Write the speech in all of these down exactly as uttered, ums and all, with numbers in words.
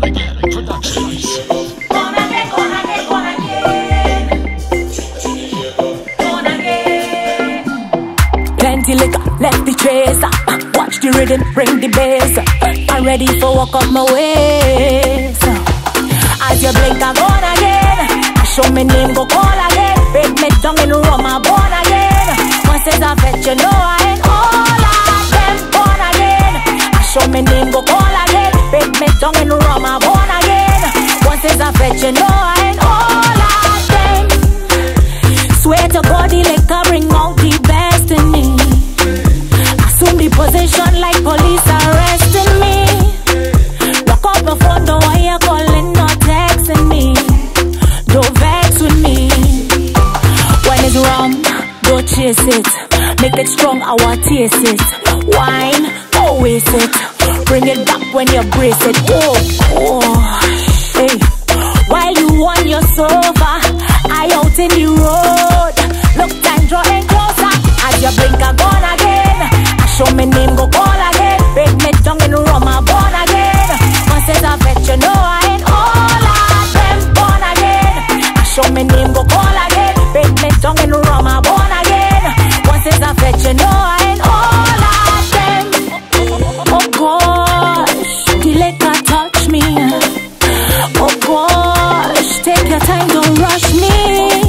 Maddagain Productions. Gonna again, gonna again, gonna again. Gonna again. Plenty liquor, left the tracer. Watch the rhythm, bring the bass. I'm ready for walk up my ways. As you blink, I'm gonna again. Show me name, go call again. Break me tongue in the room, I'm born again. Once it's a vet, you know I ain't all of them born again. Show me name, go call again. Break me tongue in the room, I'm born again. Once it's a vet, you know I ain't all of them. Swear to God, the liquor bring out the best in me. Assume the position like police arresting me. Lock up my phone, don't want you calling or texting me. Don't vex with me. When it's rum, don't chase it. Make it strong, I want taste it. Wine, don't waste it. Bring it back when you brace it. Oh, oh, hey. While you on your sofa, I out in the road. Look, time drawing closer. As you blink, I'm gone again. Show me name, go call again. Break me tongue in the rum, I'm born again. Once it's a vet, you know I ain't all of them born again. Show me name, go call again. Break me tongue in the rum, I'm born again. Once it's a vet, you know I ain't all of them. Oh gosh, the liquor touch me. Oh gosh, take your time, don't rush me.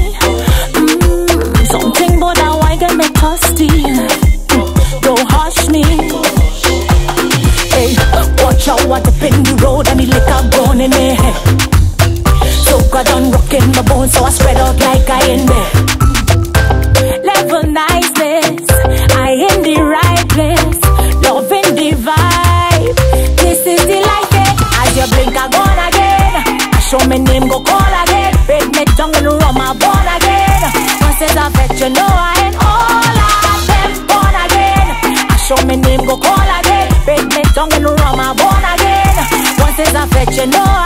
Mm, something but that wine get me thirsty. Don't hush me. Hey, watch out what up in the road and the liquor gone in me. Soca done rocking my bones, so I spread out like I in there. Level niceness, I in the right place. Loving the vibe, this is the life. As you blink, I'm gone again. Show me name, go call again. Break me tongue in the rum, I'm born again. Once it's a vet, you know I ain't all of them born again. Show me name, go call again. Break me tongue in the rum, I'm born again. Once it's a vet, you know